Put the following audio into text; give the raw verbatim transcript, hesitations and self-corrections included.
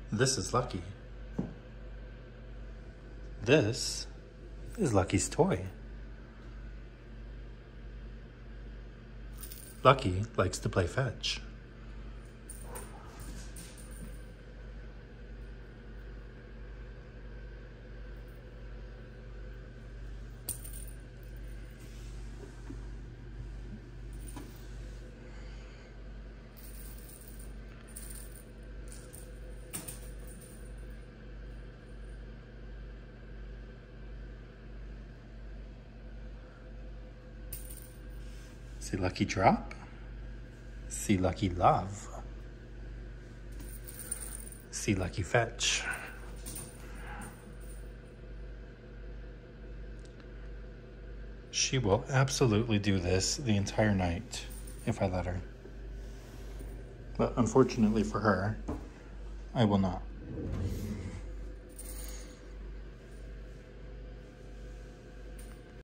This is Lucky. This is Lucky's toy. Lucky likes to play fetch. See Lucky drop. See Lucky love. See Lucky fetch. She will absolutely do this the entire night if I let her. But unfortunately for her, I will not.